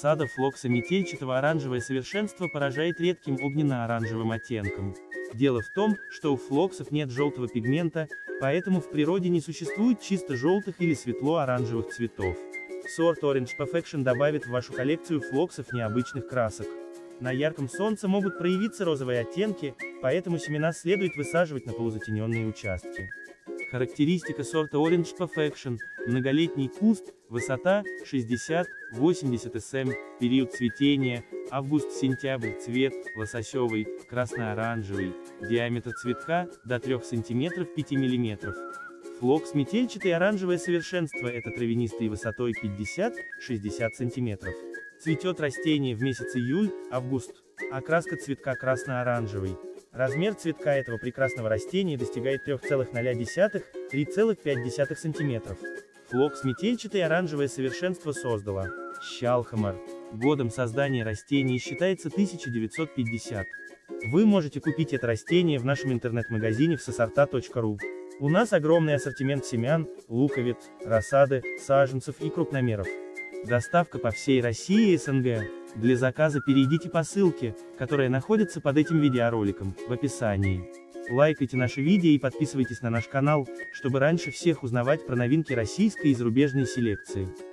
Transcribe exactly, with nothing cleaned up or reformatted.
Рассада флокса метельчатого оранжевое совершенство поражает редким огненно-оранжевым оттенком. Дело в том, что у флоксов нет желтого пигмента, поэтому в природе не существует чисто желтых или светло-оранжевых цветов. Сорт Orange Perfection добавит в вашу коллекцию флоксов необычных красок. На ярком солнце могут проявиться розовые оттенки, поэтому семена следует высаживать на полузатененные участки. Характеристика сорта Orange Perfection: многолетний куст, высота шестьдесят-восемьдесят сантиметров, период цветения август-сентябрь, цвет лососевый, красно-оранжевый, диаметр цветка до трёх сантиметров пяти миллиметров. Флокс метельчатый оранжевое совершенство — это травянистый высотой пятьдесят-шестьдесят сантиметров. Цветет растение в месяц июль-август. Окраска цветка красно-оранжевый. Размер цветка этого прекрасного растения достигает трёх целых ноль десятых — трёх целых пять десятых сантиметров. Флокс метельчатый оранжевое совершенство создала Щалхамар. Годом создания растения считается тысяча девятьсот пятьдесят. Вы можете купить это растение в нашем интернет-магазине в сосорта точка ру. У нас огромный ассортимент семян, луковиц, рассады, саженцев и крупномеров. Доставка по всей России и СНГ. Для заказа перейдите по ссылке, которая находится под этим видеороликом, в описании. Лайкайте наши видео и подписывайтесь на наш канал, чтобы раньше всех узнавать про новинки российской и зарубежной селекции.